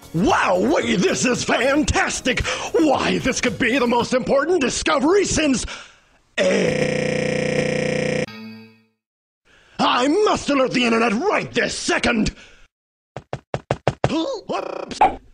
Woweee, this is fantastic! Why, this could be the most important discovery since... I must alert the internet right this second! Whoops!